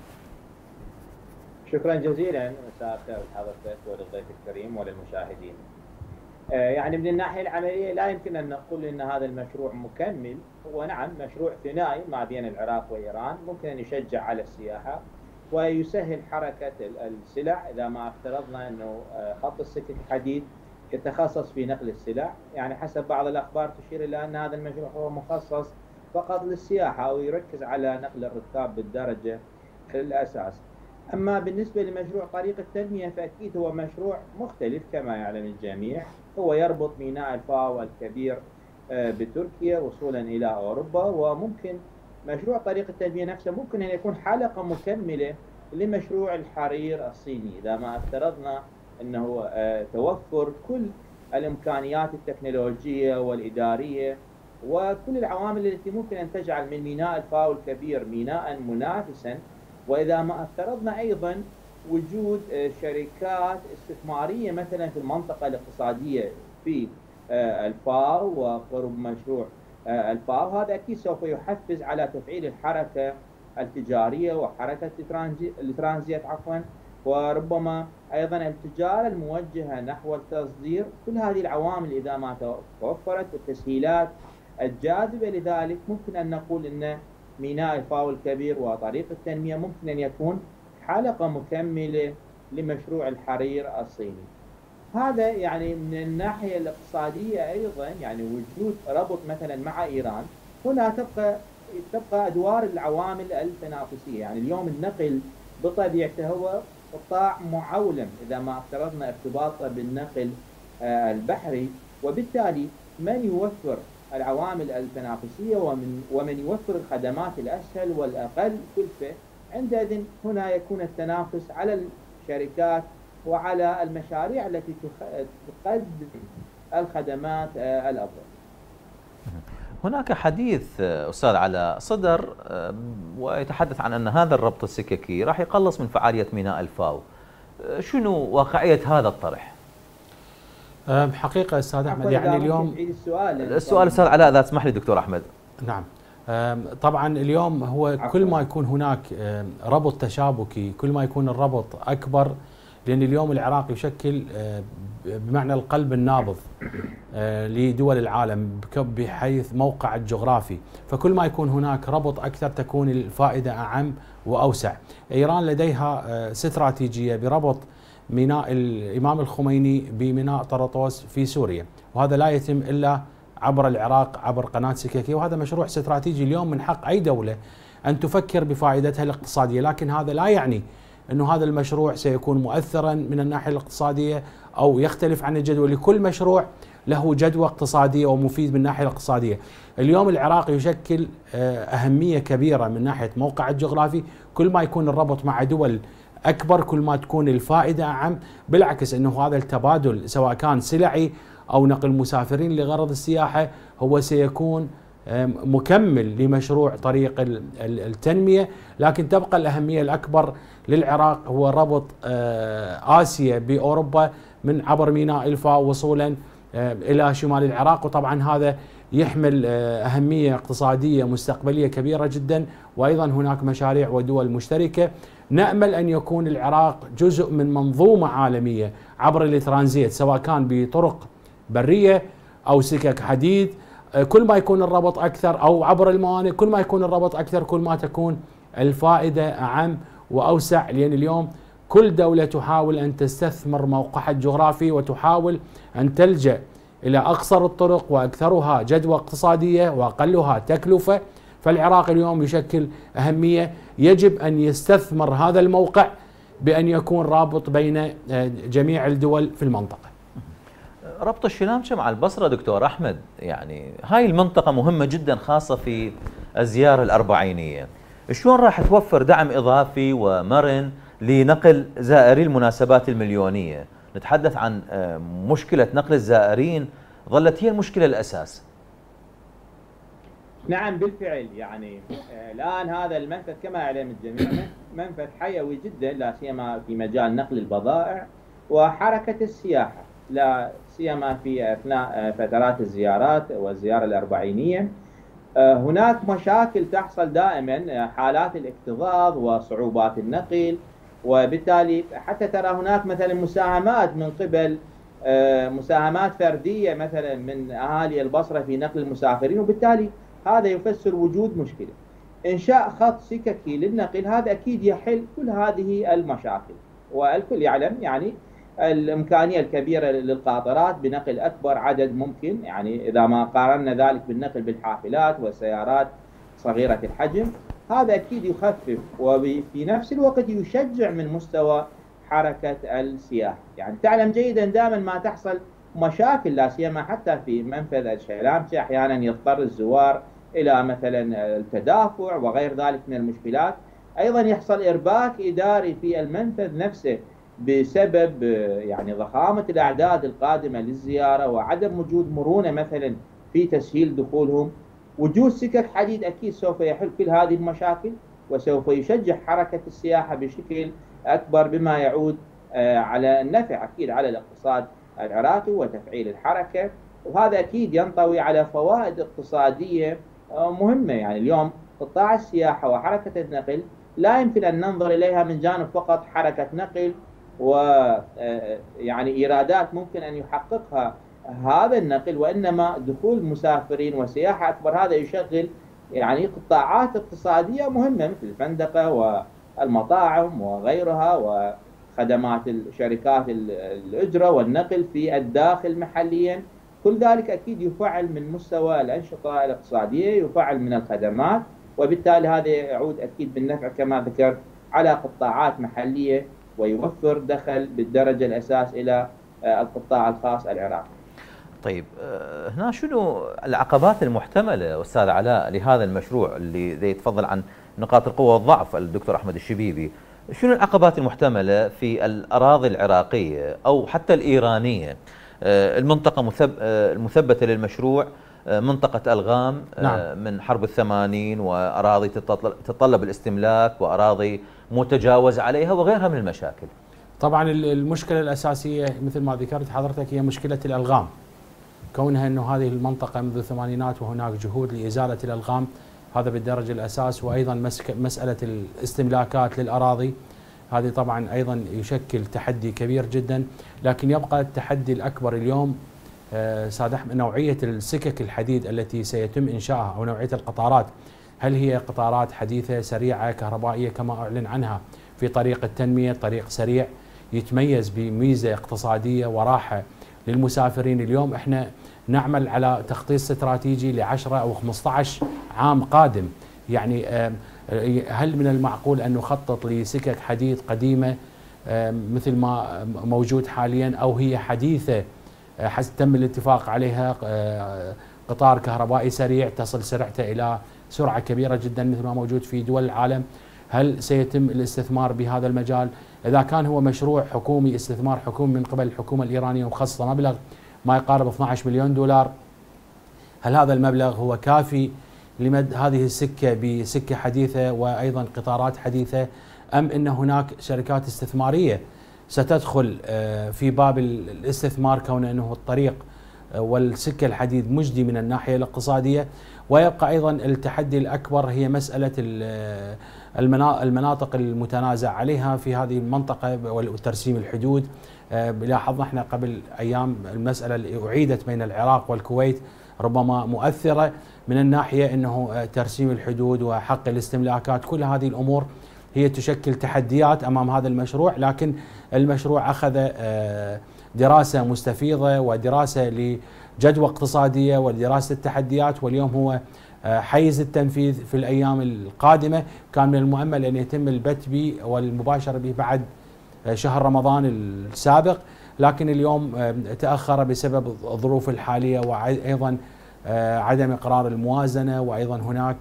شكرا جزيلا مساء الخير لحضرتك وللضيف الكريم وللمشاهدين. يعني من الناحيه العمليه لا يمكن ان نقول ان هذا المشروع مكمل. هو نعم مشروع ثنائي ما بين العراق وايران، ممكن ان يشجع على السياحه ويسهل حركه السلع اذا ما افترضنا انه خط السكك الحديد يتخصص في نقل السلع. يعني حسب بعض الاخبار تشير الى ان هذا المشروع هو مخصص فقط للسياحه او يركز على نقل الركاب بالدرجه الاساس. أما بالنسبة لمشروع طريق التنمية فأكيد هو مشروع مختلف كما يعلم الجميع. هو يربط ميناء الفاو الكبير بتركيا وصولا إلى أوروبا، وممكن مشروع طريق التنمية نفسه ممكن أن يكون حلقة مكملة لمشروع الحرير الصيني إذا ما افترضنا أنه توفر كل الإمكانيات التكنولوجية والإدارية وكل العوامل التي ممكن أن تجعل من ميناء الفاو الكبير ميناء منافسا. وإذا ما افترضنا أيضا وجود شركات استثمارية مثلا في المنطقة الاقتصادية في الفاو وقرب مشروع الفاو، هذا أكيد سوف يحفز على تفعيل الحركة التجارية وحركة الترانزيت عفوا، وربما أيضا التجارة الموجهة نحو التصدير. كل هذه العوامل إذا ما توفرت والتسهيلات الجاذبة لذلك ممكن أن نقول أن ميناء الفاو الكبير وطريق التنمية ممكن أن يكون حلقة مكملة لمشروع الحرير الصيني. هذا يعني من الناحية الاقتصادية أيضا، يعني وجود ربط مثلا مع إيران هنا تبقى تبقى أدوار العوامل التنافسية. يعني اليوم النقل بطبيعته هو قطاع معولم إذا ما افترضنا ارتباطه بالنقل البحري، وبالتالي من يوفر العوامل التنافسية ومن ومن يوفر الخدمات الأسهل والأقل كلفة، عندئذ هنا يكون التنافس على الشركات وعلى المشاريع التي تقدم الخدمات الأفضل. هناك حديث أستاذ علاء صدر ويتحدث عن أن هذا الربط السككي راح يقلص من فعالية ميناء الفاو. شنو واقعية هذا الطرح؟ حقيقة أستاذ أحمد يعني اليوم السؤال السؤال أستاذ علاء إذا تسمح لي دكتور أحمد. نعم طبعا اليوم هو كل ما يكون هناك ربط تشابكي كل ما يكون الربط أكبر، لأن اليوم العراق يشكل بمعنى القلب النابض لدول العالم بحيث موقع الجغرافي، فكل ما يكون هناك ربط أكثر تكون الفائدة أعم وأوسع. إيران لديها استراتيجية بربط ميناء الإمام الخميني بميناء طرطوس في سوريا، وهذا لا يتم إلا عبر العراق عبر قناة سككي، وهذا مشروع استراتيجي اليوم من حق أي دولة أن تفكر بفائدتها الاقتصادية، لكن هذا لا يعني أنه هذا المشروع سيكون مؤثرا من الناحية الاقتصادية أو يختلف عن الجدوى. لكل مشروع له جدوى اقتصادية ومفيد من الناحية الاقتصادية. اليوم العراق يشكل أهمية كبيرة من ناحية موقع الجغرافي، كل ما يكون الربط مع دول أكبر كل ما تكون الفائدة أعم. بالعكس أنه هذا التبادل سواء كان سلعي أو نقل مسافرين لغرض السياحة هو سيكون مكمل لمشروع طريق التنمية، لكن تبقى الأهمية الأكبر للعراق هو ربط آسيا بأوروبا من عبر ميناء الفاو وصولا إلى شمال العراق، وطبعا هذا يحمل أهمية اقتصادية مستقبلية كبيرة جدا، وأيضا هناك مشاريع ودول مشتركة. نأمل أن يكون العراق جزء من منظومة عالمية عبر الترانزيت سواء كان بطرق برية أو سكك حديد، كل ما يكون الربط أكثر أو عبر الموانئ كل ما يكون الربط أكثر كل ما تكون الفائدة أعم وأوسع، لأن اليوم كل دولة تحاول أن تستثمر موقعها الجغرافي وتحاول أن تلجأ إلى أقصر الطرق وأكثرها جدوى اقتصادية وأقلها تكلفة، فالعراق اليوم يشكل أهمية. يجب أن يستثمر هذا الموقع بأن يكون رابط بين جميع الدول في المنطقة. ربط الشلامشة مع البصرة دكتور أحمد، يعني هاي المنطقة مهمة جدا خاصة في الزيارة الأربعينية، شلون راح توفر دعم إضافي ومرن لنقل زائري المناسبات المليونية؟ نتحدث عن مشكلة نقل الزائرين ظلت هي المشكلة الأساس. نعم بالفعل، يعني الآن هذا المنفذ كما يعلم الجميع منفذ حيوي جدا، لا سيما في مجال نقل البضائع وحركة السياحة، لا سيما في أثناء فترات الزيارات والزيارة الأربعينية. هناك مشاكل تحصل دائما، حالات الاكتظاظ وصعوبات النقل، وبالتالي حتى ترى هناك مثلا مساهمات من قبل مساهمات فردية مثلا من أهالي البصرة في نقل المسافرين، وبالتالي هذا يفسر وجود مشكلة. إنشاء خط سككي للنقل هذا أكيد يحل كل هذه المشاكل، والكل يعلم يعني الإمكانية الكبيرة للقاطرات بنقل أكبر عدد ممكن، يعني إذا ما قارنا ذلك بالنقل بالحافلات والسيارات صغيرة الحجم، هذا أكيد يخفف وفي نفس الوقت يشجع من مستوى حركة السياحة. يعني تعلم جيدا دائما ما تحصل مشاكل لا سيما حتى في منفذ الشلامشة، أحيانا يضطر الزوار إلى مثلا التدافع وغير ذلك من المشكلات. أيضا يحصل إرباك إداري في المنفذ نفسه بسبب يعني ضخامة الأعداد القادمة للزيارة وعدم وجود مرونة مثلا في تسهيل دخولهم. وجود سكك حديد أكيد سوف يحل كل هذه المشاكل وسوف يشجع حركة السياحة بشكل أكبر، بما يعود على النفع أكيد على الاقتصاد العراقي وتفعيل الحركة، وهذا أكيد ينطوي على فوائد اقتصادية مهمة. يعني اليوم قطاع السياحة وحركة النقل لا يمكن أن ننظر إليها من جانب فقط حركة نقل ويعني إيرادات ممكن أن يحققها هذا النقل، وإنما دخول مسافرين وسياحة أكبر هذا يشغل يعني قطاعات اقتصادية مهمة مثل الفندقة والمطاعم وغيرها وخدمات الشركات الأجرة والنقل في الداخل محليا. كل ذلك أكيد يفعل من مستوى الأنشطة الاقتصادية، يفعل من الخدمات، وبالتالي هذا يعود أكيد بالنفع كما ذكرت على قطاعات محلية ويوفر دخل بالدرجة الأساس إلى القطاع الخاص العراقي. طيب هنا شنو العقبات المحتملة أستاذ علاء لهذا المشروع اللي زي يتفضل عن نقاط القوة والضعف الدكتور أحمد الشبيبي؟ شنو العقبات المحتملة في الأراضي العراقية أو حتى الإيرانية، المنطقة المثبتة للمشروع منطقة ألغام نعم. من حرب الثمانين وأراضي تتطلب الاستملاك وأراضي متجاوز عليها وغيرها من المشاكل. طبعا المشكلة الأساسية مثل ما ذكرت حضرتك هي مشكلة الألغام، كونها أنه هذه المنطقة منذ الثمانينات وهناك جهود لإزالة الألغام، هذا بالدرجة الأساس، وأيضا مسألة الاستملاكات للأراضي هذه طبعا أيضا يشكل تحدي كبير جدا. لكن يبقى التحدي الأكبر اليوم استاذ احمد نوعية السكك الحديد التي سيتم إنشائها أو نوعية القطارات، هل هي قطارات حديثة سريعة كهربائية كما أعلن عنها في طريق التنمية، طريق سريع يتميز بميزة اقتصادية وراحة للمسافرين. اليوم احنا نعمل على تخطيط استراتيجي لعشرة أو خمسة عشر عام قادم، يعني هل من المعقول أن نخطط لسكك حديد قديمة مثل ما موجود حاليا، أو هي حديثة حسب تم الاتفاق عليها قطار كهربائي سريع تصل سرعته إلى سرعة كبيرة جدا مثل ما موجود في دول العالم؟ هل سيتم الاستثمار بهذا المجال؟ إذا كان هو مشروع حكومي، استثمار حكومي من قبل الحكومة الإيرانية ومخصص مبلغ ما يقارب اثني عشر مليون دولار، هل هذا المبلغ هو كافي لمد هذه السكة بسكة حديثة وأيضا قطارات حديثة، أم أن هناك شركات استثمارية ستدخل في باب الاستثمار كون أنه الطريق والسكة الحديد مجدي من الناحية الاقتصادية؟ ويبقى أيضا التحدي الأكبر هي مسألة المناطق المتنازع عليها في هذه المنطقة وترسيم الحدود. لاحظنا احنا قبل أيام المسألة اللي أعيدت بين العراق والكويت ربما مؤثرة من الناحية أنه ترسيم الحدود وحق الاستملاكات، كل هذه الأمور هي تشكل تحديات أمام هذا المشروع. لكن المشروع أخذ دراسة مستفيضة ودراسة لجدوى اقتصادية ودراسة التحديات، واليوم هو حيز التنفيذ في الأيام القادمة. كان من المؤمل أن يتم البت به والمباشرة به بعد شهر رمضان السابق، لكن اليوم تأخر بسبب الظروف الحالية وأيضا عدم إقرار الموازنة، وأيضا هناك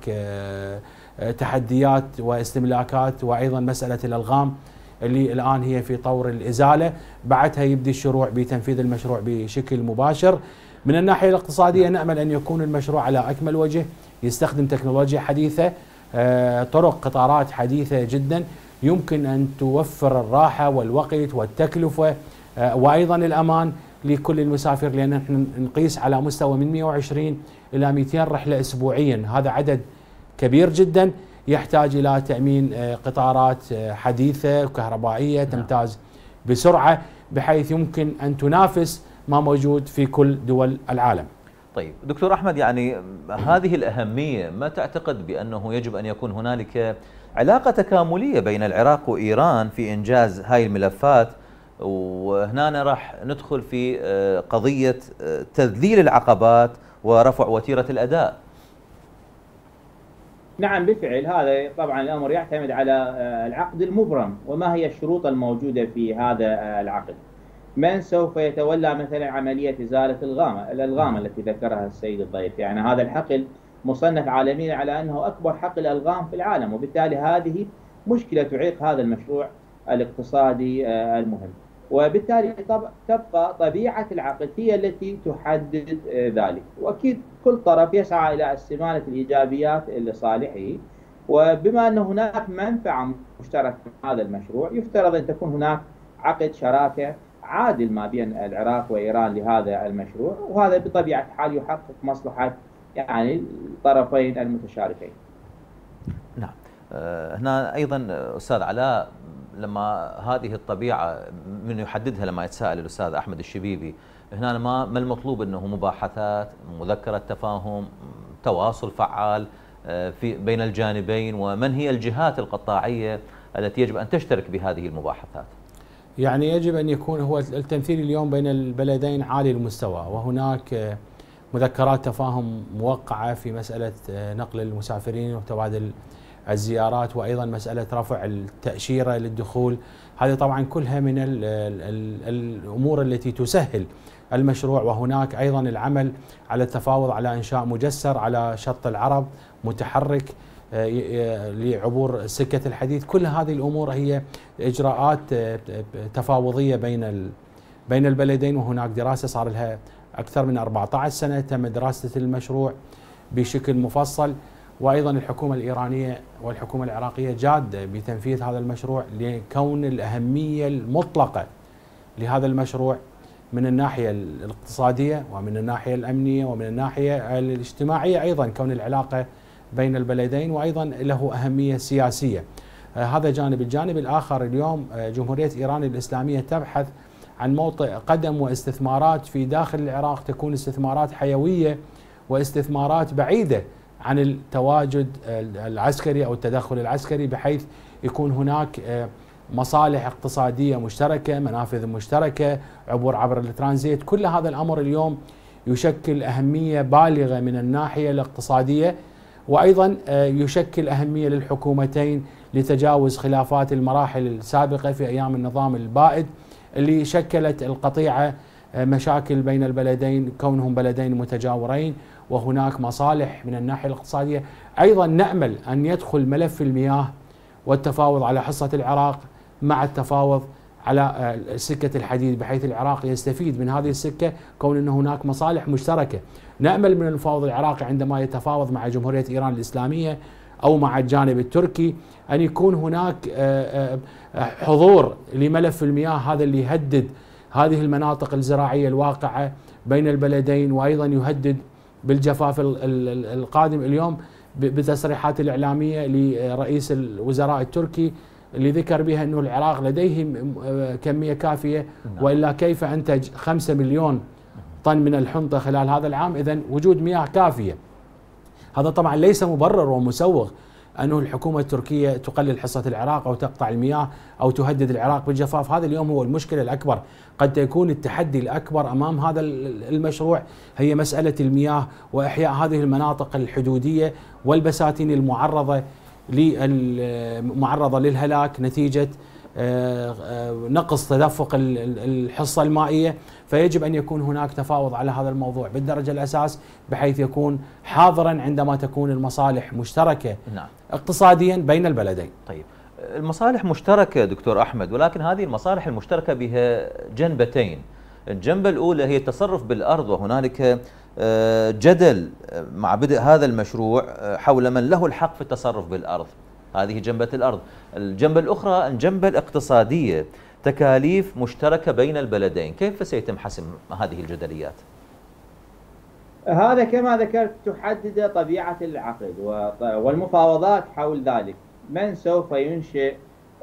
تحديات واستملاكات، وأيضا مسألة الألغام اللي الآن هي في طور الإزالة. بعدها يبدي الشروع بتنفيذ المشروع بشكل مباشر. من الناحية الاقتصادية نأمل أن يكون المشروع على أكمل وجه، يستخدم تكنولوجيا حديثة، طرق قطارات حديثة جدا يمكن أن توفر الراحة والوقت والتكلفة وأيضا الأمان لكل المسافر، لأن نحن نقيس على مستوى من مئة وعشرين إلى مئتين رحلة أسبوعيا، هذا عدد كبير جدا يحتاج إلى تأمين قطارات حديثة وكهربائية تمتاز بسرعة بحيث يمكن أن تنافس ما موجود في كل دول العالم. طيب دكتور أحمد، يعني هذه الأهمية، ما تعتقد بأنه يجب أن يكون هنالك علاقة تكاملية بين العراق وإيران في إنجاز هاي الملفات؟ وهنا راح ندخل في قضية تذليل العقبات ورفع وتيرة الأداء. نعم بالفعل، هذا طبعا الأمر يعتمد على العقد المبرم وما هي الشروط الموجودة في هذا العقد. من سوف يتولى مثلا عملية إزالة الغامة الألغام التي ذكرها السيد الضيف؟ يعني هذا الحقل مصنف عالميا على أنه أكبر حقل ألغام في العالم، وبالتالي هذه مشكلة تعيق هذا المشروع الاقتصادي المهم، وبالتالي تبقى طبيعة العقد هي التي تحدد ذلك. وأكيد كل طرف يسعى إلى استمالة الإيجابيات لصالحه، وبما أن هناك منفعة مشتركة في هذا المشروع يفترض أن تكون هناك عقد شراكة عادل ما بين العراق وإيران لهذا المشروع، وهذا بطبيعة الحال يحقق مصلحة يعني الطرفين المتشاركين. نعم. هنا أيضا أستاذ علاء، لما هذه الطبيعة من يحددها لما يتساءل الأستاذ أحمد الشبيبي، هنا ما ما المطلوب؟ أنه مباحثات، مذكرة تفاهم، تواصل فعال في بين الجانبين، ومن هي الجهات القطاعية التي يجب أن تشترك بهذه المباحثات؟ يعني يجب أن يكون هو التمثيل اليوم بين البلدين عالي المستوى، وهناك مذكرات تفاهم موقعة في مسألة نقل المسافرين وتبادل الزيارات، وأيضا مسألة رفع التأشيرة للدخول. هذه طبعا كلها من ال ال الأمور التي تسهل المشروع. وهناك أيضا العمل على التفاوض على إنشاء مجسر على شط العرب متحرك لعبور سكة الحديد. كل هذه الأمور هي إجراءات تفاوضية بين بين البلدين، وهناك دراسة صار لها أكثر من أربعة عشر سنة تم دراسة المشروع بشكل مفصل، وأيضا الحكومة الإيرانية والحكومة العراقية جادة بتنفيذ هذا المشروع لكون الأهمية المطلقة لهذا المشروع من الناحية الاقتصادية ومن الناحية الأمنية ومن الناحية الاجتماعية، أيضا كون العلاقة بين البلدين، وأيضا له أهمية سياسية. آه هذا جانب. الجانب الآخر اليوم آه جمهورية إيران الإسلامية تبحث عن موطئ قدم واستثمارات في داخل العراق تكون استثمارات حيوية واستثمارات بعيدة عن التواجد العسكري أو التدخل العسكري، بحيث يكون هناك آه مصالح اقتصادية مشتركة، منافذ مشتركة، عبور عبر الترانزيت. كل هذا الأمر اليوم يشكل أهمية بالغة من الناحية الاقتصادية، وأيضا يشكل أهمية للحكومتين لتجاوز خلافات المراحل السابقة في أيام النظام البائد اللي شكلت القطيعة مشاكل بين البلدين كونهم بلدين متجاورين وهناك مصالح من الناحية الاقتصادية. أيضا نأمل أن يدخل ملف المياه والتفاوض على حصة العراق مع التفاوض على سكة الحديد، بحيث العراق يستفيد من هذه السكة كون أن هناك مصالح مشتركة. نأمل من المفاوض العراقي عندما يتفاوض مع جمهورية إيران الإسلامية أو مع الجانب التركي أن يكون هناك حضور لملف المياه، هذا اللي يهدد هذه المناطق الزراعية الواقعة بين البلدين، وأيضا يهدد بالجفاف القادم. اليوم بتصريحات الإعلامية لرئيس الوزراء التركي اللي ذكر بها أنه العراق لديه كمية كافية، وإلا كيف أنتج خمسة مليون طن من الحنطة خلال هذا العام، إذن وجود مياه كافية. هذا طبعا ليس مبرر ومسوغ أنه الحكومة التركية تقلل حصة العراق أو تقطع المياه أو تهدد العراق بالجفاف. هذا اليوم هو المشكلة الأكبر. قد يكون التحدي الأكبر أمام هذا المشروع هي مسألة المياه وإحياء هذه المناطق الحدودية والبساتين المعرضة معرضة للهلاك نتيجة نقص تدفق الحصة المائية. فيجب أن يكون هناك تفاوض على هذا الموضوع بالدرجة الأساس، بحيث يكون حاضرا عندما تكون المصالح مشتركة نعم. اقتصاديا بين البلدين. طيب المصالح مشتركة دكتور أحمد، ولكن هذه المصالح المشتركة بها جنبتين. الجنبة الأولى هي التصرف بالأرض، وهنالك جدل مع بدء هذا المشروع حول من له الحق في التصرف بالأرض. هذه جنبة الأرض. الجنبة الأخرى الجنبة الاقتصادية، تكاليف مشتركة بين البلدين. كيف سيتم حسم هذه الجدليات؟ هذا كما ذكرت تحدد طبيعة العقد والمفاوضات حول ذلك. من سوف ينشئ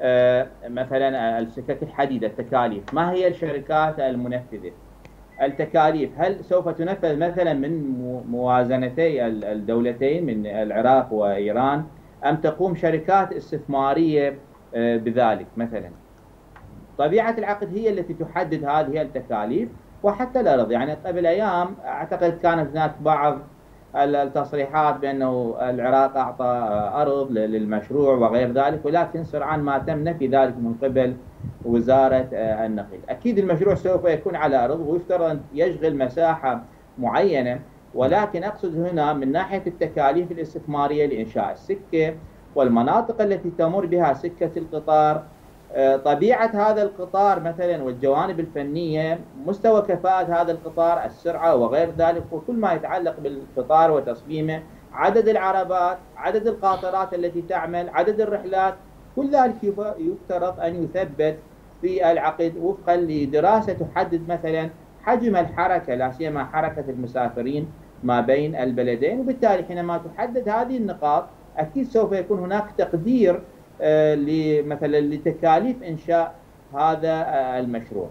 مثلا السكك الحديد، التكاليف، ما هي الشركات المنفذة؟ التكاليف هل سوف تنفذ مثلا من موازنتي الدولتين من العراق وإيران، أم تقوم شركات استثمارية بذلك مثلا؟ طبيعة العقد هي التي تحدد هذه التكاليف وحتى الأرض. يعني قبل أيام أعتقد كانت هناك بعض التصريحات بأنه العراق أعطى أرض للمشروع وغير ذلك، ولكن سرعان ما تم نفي ذلك من قبل وزارة النقل. أكيد المشروع سوف يكون على أرض ويفترض أن يشغل مساحة معينة، ولكن أقصد هنا من ناحية التكاليف الاستثمارية لإنشاء السكة والمناطق التي تمر بها سكة القطار، طبيعة هذا القطار مثلا والجوانب الفنية، مستوى كفاءة هذا القطار، السرعة وغير ذلك، وكل ما يتعلق بالقطار وتصميمه، عدد العربات، عدد القاطرات التي تعمل، عدد الرحلات، كل ذلك يفترض أن يثبت في العقد وفقا لدراسة تحدد مثلا حجم الحركة، لا سيما حركة المسافرين ما بين البلدين. وبالتالي حينما تحدد هذه النقاط أكيد سوف يكون هناك تقدير مثلا لتكاليف إنشاء هذا المشروع،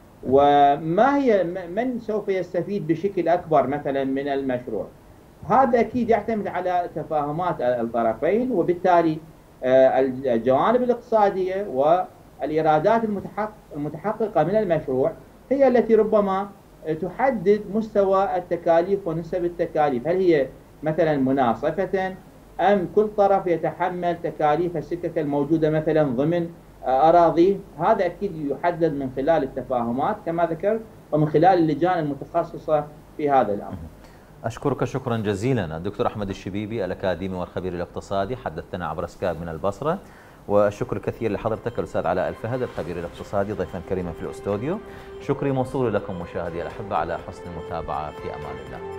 وما هي من سوف يستفيد بشكل أكبر مثلا من المشروع. هذا أكيد يعتمد على تفاهمات الطرفين، وبالتالي الجوانب الاقتصادية والإيرادات المتحققة من المشروع هي التي ربما تحدد مستوى التكاليف ونسب التكاليف. هل هي مثلا مناصفة، أم كل طرف يتحمل تكاليف السكك الموجودة مثلا ضمن أراضيه؟ هذا أكيد يحدد من خلال التفاهمات كما ذكرت ومن خلال اللجان المتخصصة في هذا الأمر. أشكرك شكرا جزيلا الدكتور أحمد الشبيبي الأكاديمي والخبير الاقتصادي، حدثتنا عبر سكايب من البصرة. والشكر الكثير لحضرتك الأستاذ علاء الفهد الخبير الاقتصادي ضيفا كريما في الأستوديو. شكري موصول لكم مشاهدي الأحبة على حسن المتابعة، في أمان الله.